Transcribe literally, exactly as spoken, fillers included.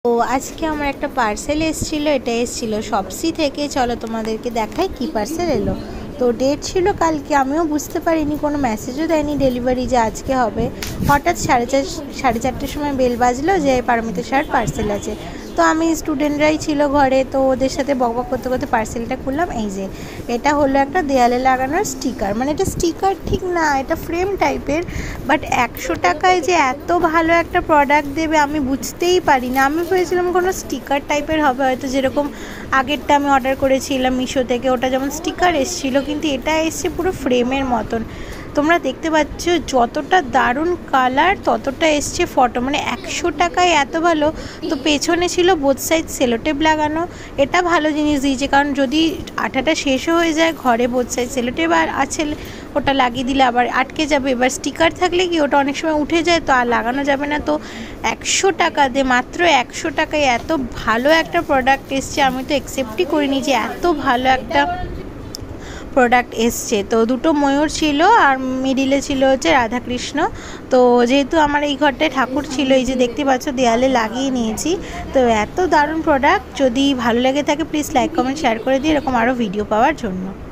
তো আজকে আমার একটা পার্সেল এসেছিলো, এটা এসেছিলো শপসি থেকে। চলো তোমাদেরকে দেখাই কি পার্সেল এলো। তো ডেট ছিল কালকে, আমিও বুঝতে পারিনি, কোনো মেসেজও দেয়নি ডেলিভারি যে আজকে হবে। হঠাৎ সাড়ে চার সাড়ে চারটের সময় বেল বাজলো যে পারমিতা স্যার পার্সেল আছে। তো আমি স্টুডেন্টরাই ছিল ঘরে, তো ওদের সাথে বকবক করতে করতে পার্সেলটা খুললাম। এই যে এটা হলো একটা দেয়ালে লাগানোর স্টিকার, মানে এটা স্টিকার ঠিক না, এটা ফ্রেম টাইপের। বাট একশো টাকায় যে এত ভালো একটা প্রোডাক্ট দেবে আমি বুঝতেই পারি না। আমি ভেবেছিলাম কোনো স্টিকার টাইপের হবে, হয়তো যেরকম আগেরটা আমি অর্ডার করেছিলাম মিশো থেকে, ওটা যেমন স্টিকার এসেছিলো, কিন্তু এটা এসছে পুরো ফ্রেমের মতন। তোমরা দেখতে পাচ্ছ যতটা দারুণ কালার ততটা এসছে ফটো, মানে একশো টাকায় এত ভালো। তো পেছনে ছিল বোথ সাইড সেলোটেপ লাগানো, এটা ভালো জিনিস দিয়েছে, কারণ যদি আঠাটা শেষও হয়ে যায় ঘরে বোথ সাইড সেলোটেপ আর আছে, ওটা লাগিয়ে দিলে আবার আটকে যাবে। এবার স্টিকার থাকলে কি ওটা অনেক সময় উঠে যায়, তো আর লাগানো যাবে না। তো একশো টাকা দে, মাত্র একশো টাকায় এত ভালো একটা প্রোডাক্ট এসছে, আমি তো অ্যাকসেপ্টই করিনি যে এত ভালো একটা প্রোডাক্ট এসছে। তো দুটো ময়ূর ছিল আর মিডিলে ছিল হচ্ছে রাধাকৃষ্ণ। তো যেহেতু আমার এই ঘরটায় ঠাকুর ছিল, এই যে দেখতে পাচ্ছ দেয়ালে লাগিয়ে নিয়েছি। তো এত দারুণ প্রোডাক্ট, যদি ভালো লেগে থাকে প্লিজ লাইক কমেন্ট শেয়ার করে দিই এরকম আরও ভিডিও পাওয়ার জন্য।